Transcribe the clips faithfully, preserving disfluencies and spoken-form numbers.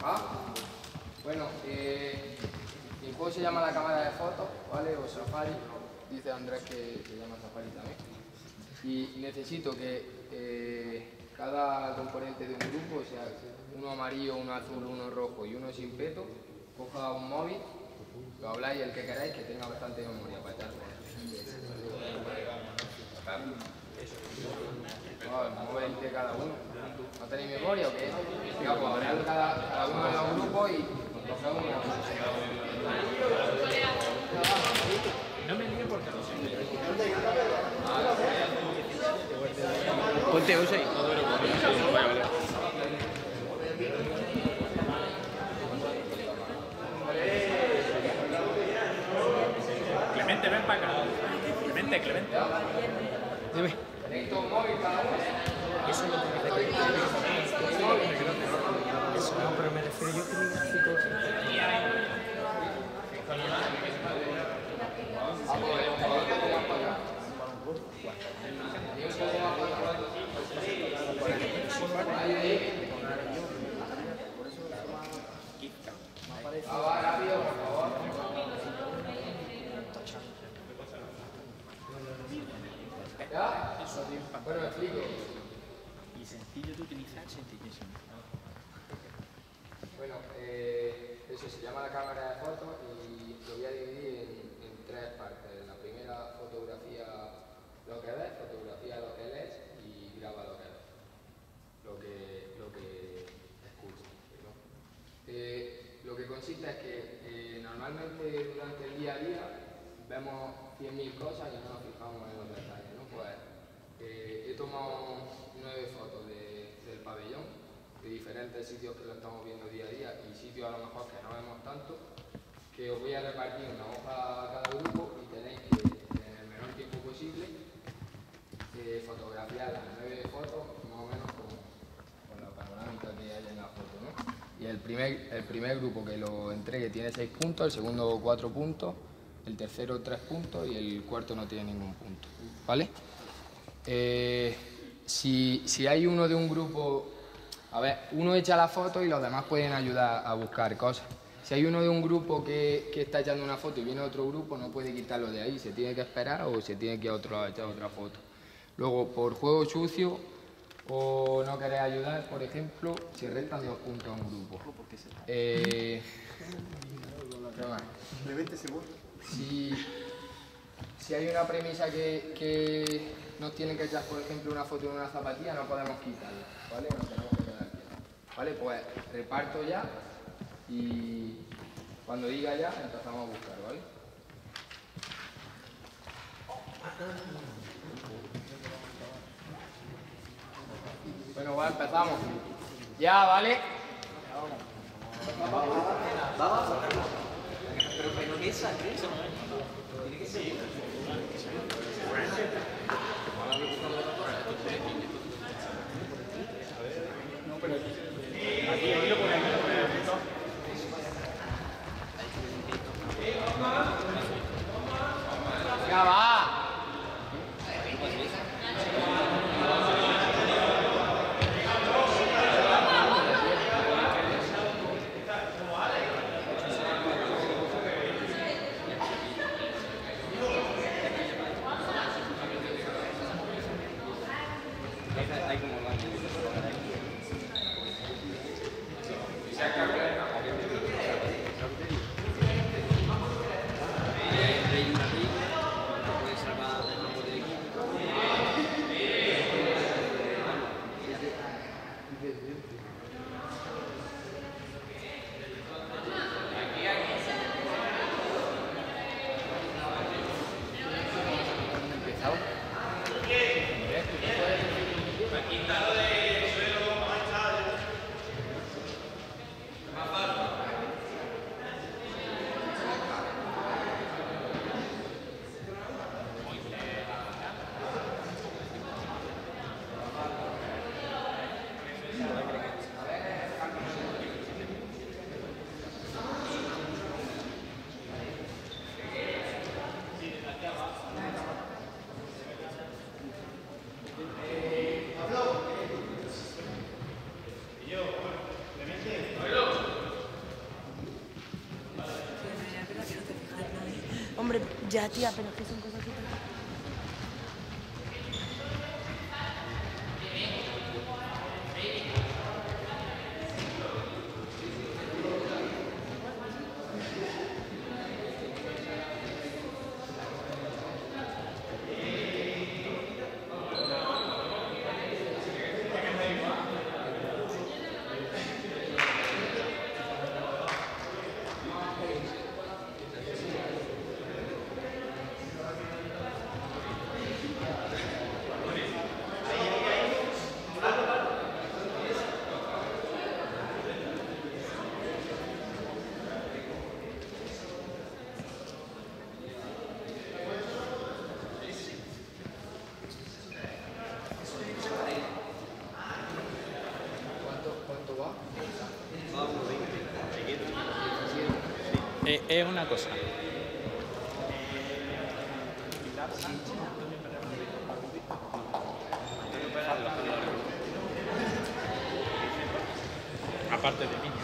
Ah, bueno, eh, el juego se llama la cámara de fotos, ¿vale? O Safari, dice Andrés que se llama Safari también. Y necesito que eh, cada componente de un grupo, o sea, uno amarillo, uno azul, uno rojo y uno sin peto, coja un móvil, lo habláis el que queráis, que tenga bastante memoria para echar cosas. No, el móvil de cada uno. ¿No tenéis memoria o qué? Ya, pues habláis cada, cada uno de los grupos y cogemos una cosa. No me lío porque no sé. Ponte usa ahí. Clemente, ven para acá. Clemente, Clemente. Dime. Necesito un móvil cada uno. Eso es lo que me refiero. Eso no, pero me refiero yo que mi gráfico. Ah, va, rápido, por favor. ¿Ya? Bueno, me explico. Y sencillo de utilizar, sencillísimo. Bueno, eh, eso se llama la cámara de fotos y lo voy a dividir en, en tres partes. La primera, fotografía lo que ves, fotografía lo que lees y graba lo que ves, lo que, lo que escuchas, ¿no? Eh, lo que consiste es que eh, normalmente durante el día a día vemos cien mil cosas y no nos fijamos en los detalles, ¿no? Pues eh, he tomado nueve fotos de, del pabellón, de diferentes sitios que lo estamos viendo día a día y sitios a lo mejor que no vemos tanto, que os voy a repartir una hoja a cada grupo y tenéis que, en el menor tiempo posible, eh, fotografiar las nueve fotos más o menos con, con la panorámica que hay en la foto, ¿no? Y el primer, el primer grupo que lo entregue tiene seis puntos, el segundo cuatro puntos, el tercero tres puntos y el cuarto no tiene ningún punto, ¿vale? Eh, si, si hay uno de un grupo... A ver, uno echa la foto y los demás pueden ayudar a buscar cosas. Si hay uno de un grupo que, que está echando una foto y viene otro grupo, no puede quitarlo de ahí, se tiene que esperar o se tiene que ir a otro a echar otra foto. Luego, por juego sucio o no querer ayudar, por ejemplo, se restan dos puntos a un grupo. Eh, ¿Qué más? De veinte segundos. Si, si hay una premisa que, que nos tienen que echar, por ejemplo, una foto en una zapatilla, no podemos quitarla, ¿vale? Nos tenemos que quedar quietos. Vale, pues reparto ya y cuando diga ya empezamos a buscar, ¿vale? Bueno, pues empezamos. Ya, ¿vale? Pero que no piensa, ¿eh? Eso no es. Tiene que ser. No, pero aquí, aquí lo ponemos. Ya va. Hay como Hombre, ya, tía, pero es que son cosas súper... Eh, es una cosa. Aparte de niños.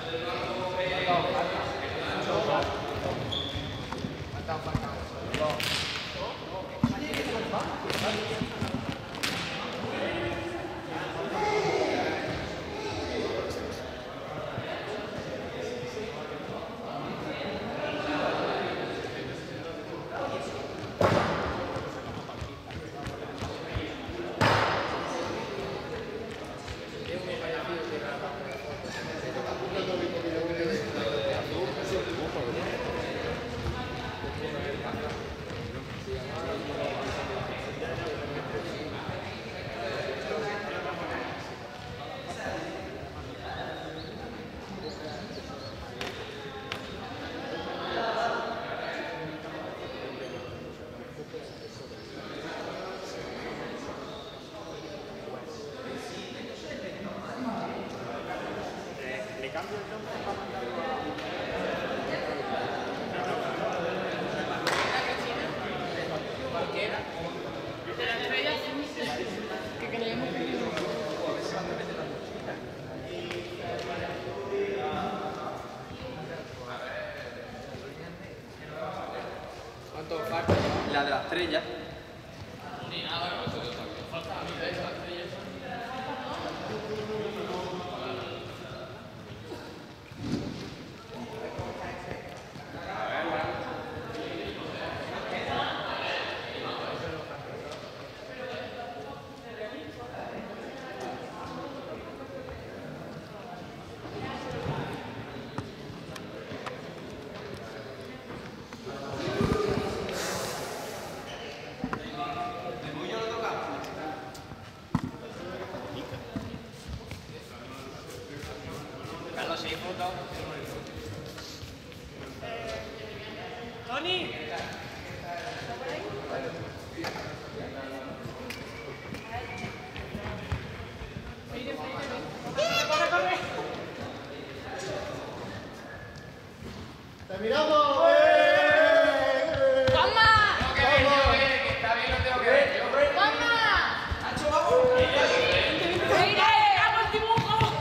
La de la estrella. Tony. ¡Corre, corre! ¡Terminamos! ¡Toma! Tengo que ver yo, eh, que está bien, no tengo que ver yo. ¡Toma! ¡Nacho, vamos! ¡Mira, hago el dibujo!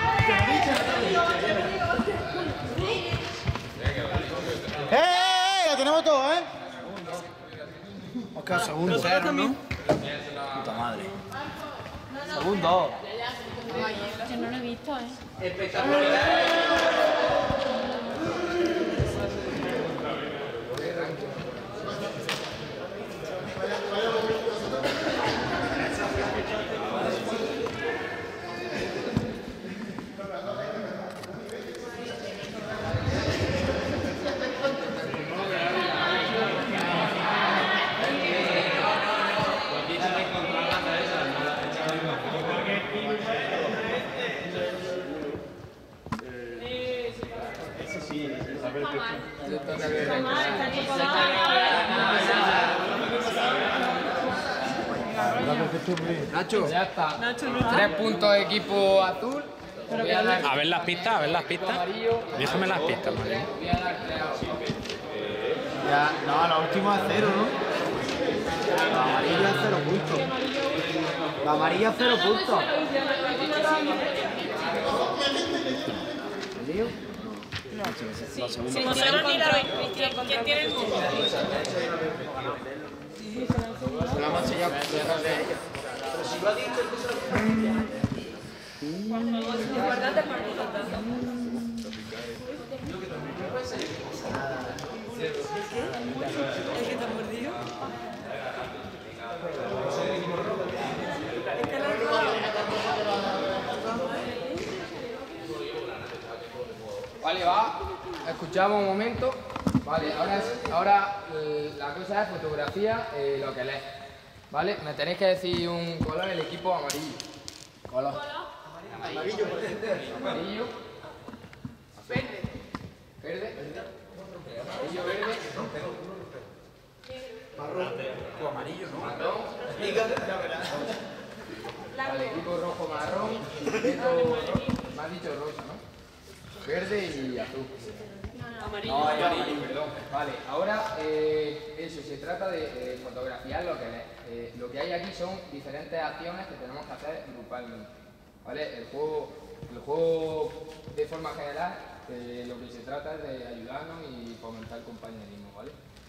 ¡Eh! ¡La tenemos todo, eh! Oscar, segundo. Cero, ¿no? Puta madre. Segundo. Yo no lo he visto, ¿eh? Espectacular. Nacho, ya está. Tres puntos equipo azul. Voy a dar A ver las pistas, a ver las pistas. amarillo. Déjame las pistas, María. Voy a dar tres a azul. Ya, no, la última es cero, ¿no? La amarilla es cero puntos. La amarilla es cero puntos. ¿El lío? Si vosotros ni lo habéis visto, ¿quién tiene el mundo? Se la hemos enseñado detrás de ella. Pero si lo ha dicho, entonces Lo importante es para nosotros. ¿Es que te has mordido? Vale, va. Escuchamos un momento. Vale, ahora, es- ahora eh, la cosa es fotografía, eh, lo que lees. Vale, me tenéis que decir un color, el equipo amarillo. Color. Amarillo. Amarillo. Verde. Verde. Amarillo, verde. Marrón. amarillo, ¿no? Marrón. Vale, equipo rojo, marrón. Equipo ro- me has dicho rosa, ¿no? Verde y azul. No, amarillo, perdón. Vale, ahora eh, eso, se trata de eh, fotografiar lo que lees. Eh, lo que hay aquí son diferentes acciones que tenemos que hacer grupalmente. ¿Vale? El juego, el juego de forma general, eh, lo que se trata es de ayudarnos y fomentar el compañerismo, ¿vale?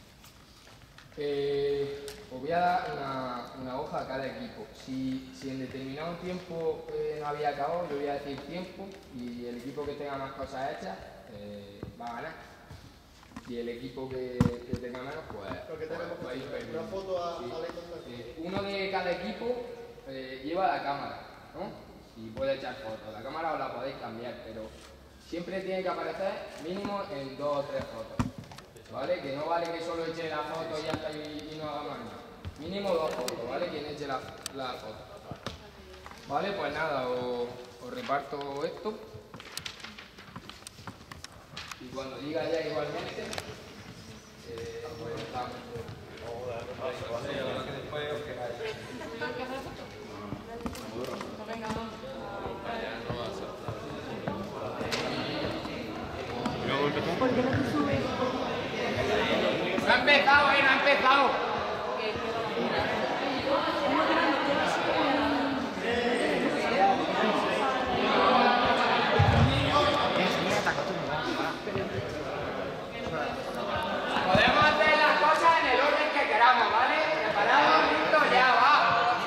Eh, os voy a dar una, una hoja a cada equipo. Si, si en determinado tiempo eh, no había acabado, yo voy a decir tiempo y el equipo que tenga más cosas hechas eh, va a ganar. Y el equipo que, que tenga menos, pues, Porque pues, tenemos pues, que ir hacer perdiendo. una foto a, Sí. a la entonces. Eh, uno de cada equipo eh, lleva la cámara, ¿no? Y puede echar fotos. La cámara os la podéis cambiar, pero siempre tiene que aparecer mínimo en dos o tres fotos. ¿Vale? Que no vale que solo eche la foto y ya está y, y no haga más nada. Mínimo dos fotos, ¿vale? Quien eche la, la foto. Vale, pues nada, os, os reparto esto. Y cuando diga ya igualmente, eh, pues estamos. No ha empezado, eh, no ha empezado. Podemos hacer las cosas en el orden que queramos, ¿vale? Preparados, listo, ya va.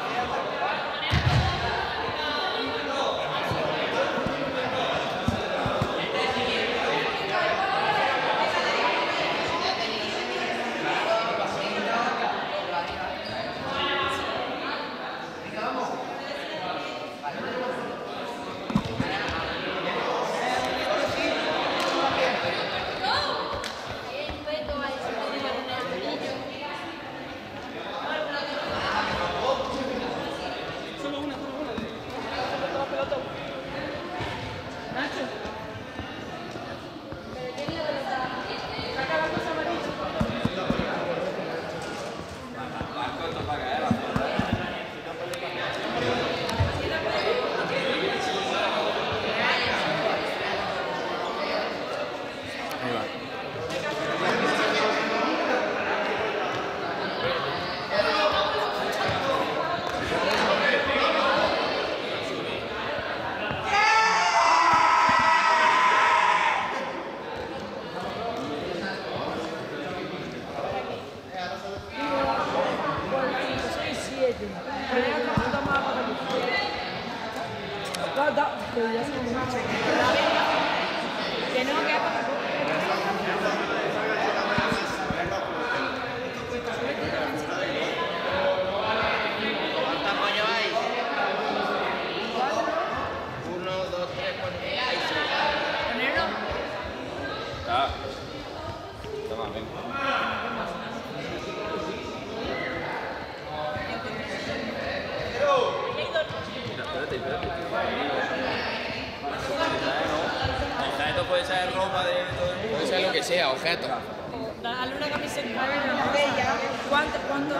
Que no, que ¿cuántas coño hay? Uno, dos, tres, cuatro, cinco, seis, siete. ponerlo. Ah. Toma, ven. Espérate, espérate. Esto puede ser ropa de todo el mundo. Puede ser lo que sea, objeto. Dale una camiseta. ¿Cuánto? ¿Cuánto?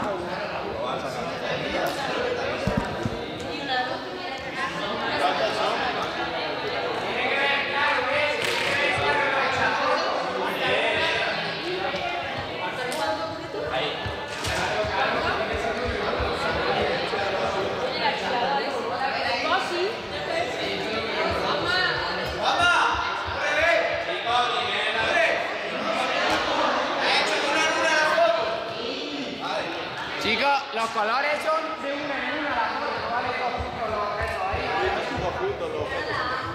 Mamá, mamá, los colores son de una en una, la foto, no vale dos puntos los objetos ahí. Dos puntos los objetos.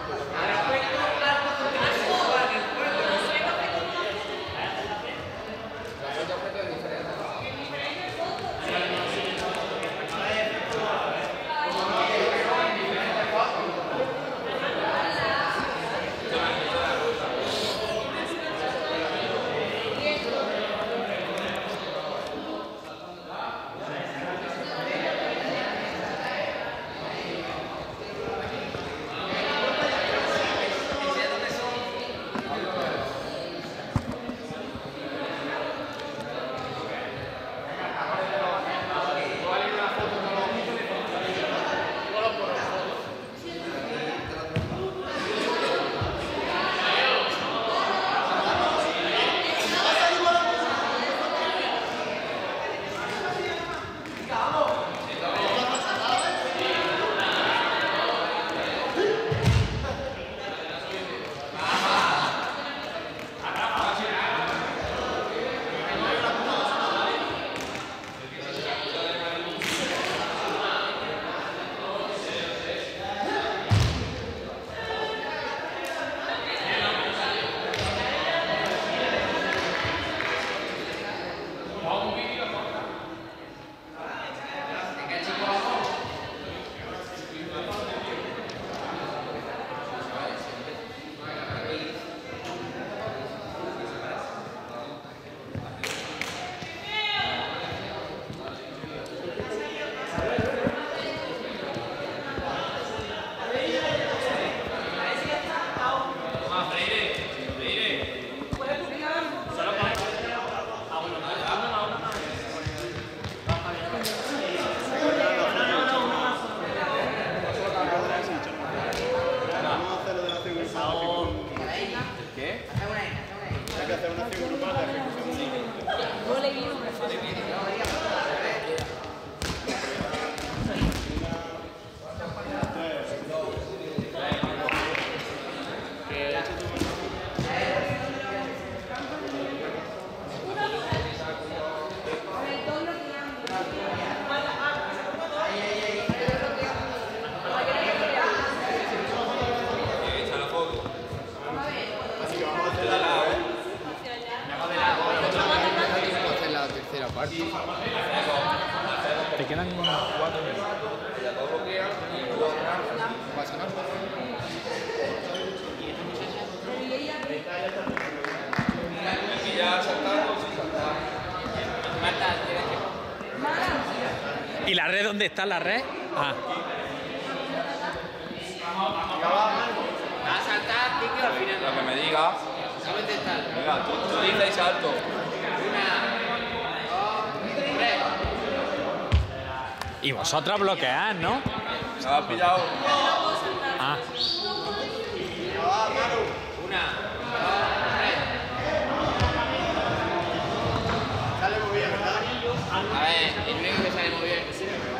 Te quedan unos cuatro minutos. ¿Y la red dónde está la red? Ah. ¿Va a saltar, Kike, o al final? Lo que me digas. Vamos a intentar. Venga, tú, tú dices y salto. Una, dos, tres. Y vosotros bloquead, ¿no? ¿Me has pillado? Ah. Una, dos, tres. Sale muy bien, ¿verdad? A ver, el único que sale muy bien.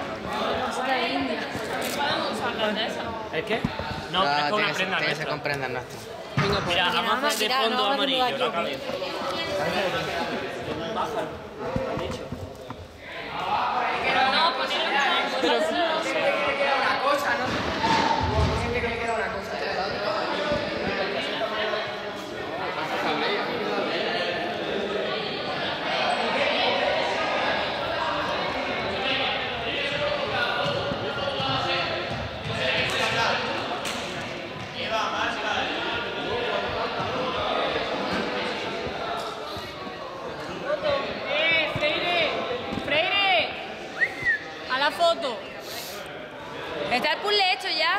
¿Es qué? No, pero es con una prenda que se nuestra. comprenda nuestra. Mira, vamos a hacer de fondo amarillo la cabeza. Pero no, ponerlo una Pero sí, siempre que le queda una cosa, ¿no? Siempre que le queda una cosa. ¡Eh, Freire! ¡Freire! ¡A la foto! ¿Está el puzzle hecho ya?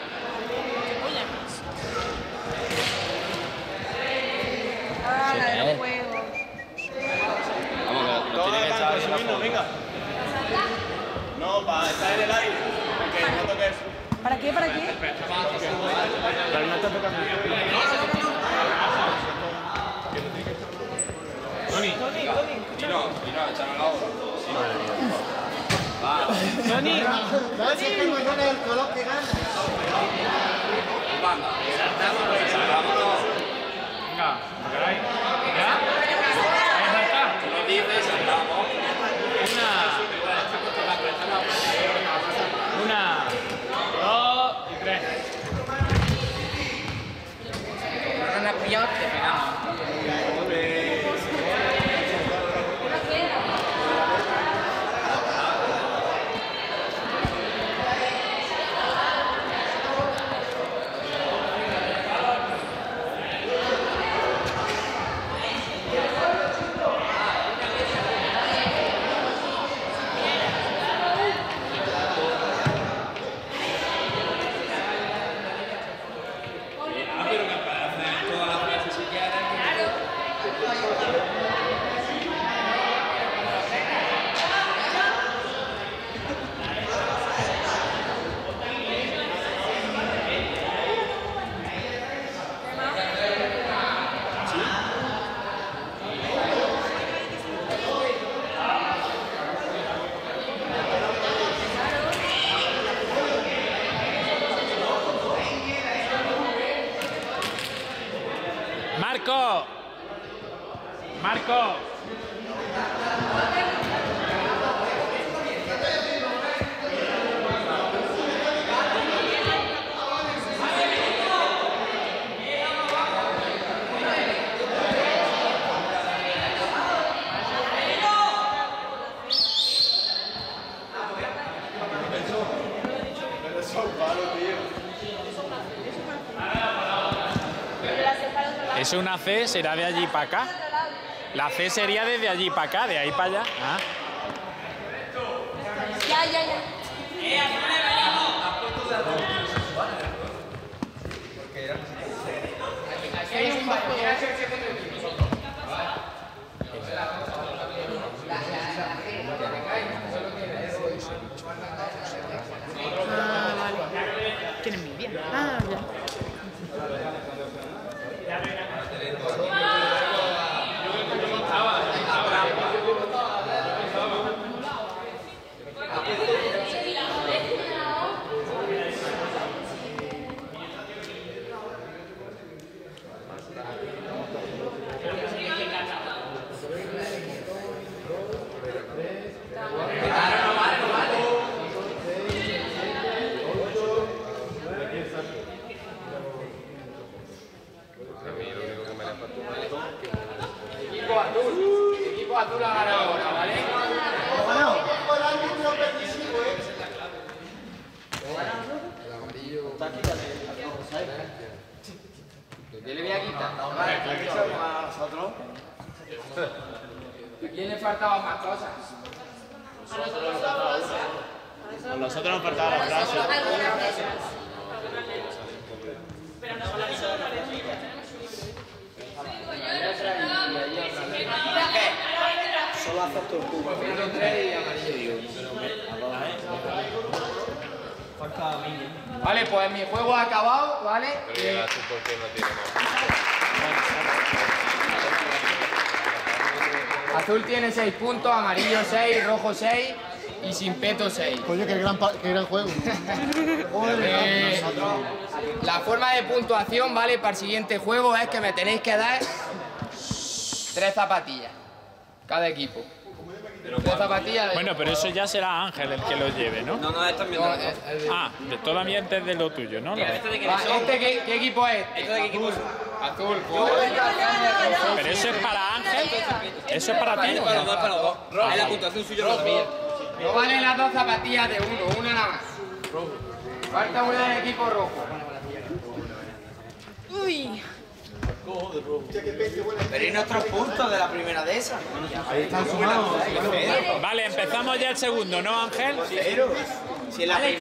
Ah, la del juego. Vamos, que nos Todos tiene que están echar consumiendo, venga. No, para estar en el aire. Porque no toques. ¿Para qué? ¿Para qué? Pero no está tocando. Tony, Tony, Tony. Tino, Tino, échame la obra. Va. Tony, Tony, con el color que gana. Banda. Saltámonos. Venga, ¿me queráis? ¿Ya? ¿Ahí está? Tú lo dices, saltamos. Una. pillado, te pegamos. Marco. Marco. Es una C, será de allí para acá. La C sería desde allí para acá, de ahí para allá. Ah. Ya, ya, ya. Ah, vale. Tienen mi bien. Ah, ya. Equipo azul. Equipo azul ha ganado ahora, ¿vale? El amarillo. ¿Qué le voy a quitar? A nosotros. ¿A quién le faltaban más cosas? A nosotros nos faltaba la frase. Algunas de esas. Solo haces tu cubo. tres y amarillo. Vale, pues mi juego ha acabado, ¿vale? Pero ya tú por qué no tiene más. Azul tiene seis puntos, amarillo seis, rojo seis y sin peto seis. Coño, qué gran, qué gran juego. Eh, la forma de puntuación, ¿vale? Para el siguiente juego es que me tenéis que dar tres zapatillas, cada equipo. Tres zapatillas de... Bueno, pero eso ya será Ángel el que lo lleve, ¿no? No, no, esto es mi No, es- es de- Ah, de toda mi antes de lo tuyo, ¿no? Mira, ¿este de qué Va, son? ¿este qué, qué equipo es? ¿Esto de qué equipo son? Azul. Pero eso es para Ángel. Eso es para ti. Es para los dos, para los dos. Es la puntuación suya, no la mía. No valen las dos zapatillas de uno, una nada más. Falta una del equipo rojo. Uy. Pero ¿y nuestros puntos de la primera de esas? Ahí están sumados. Vale, empezamos ya el segundo, ¿no, Ángel? Si es la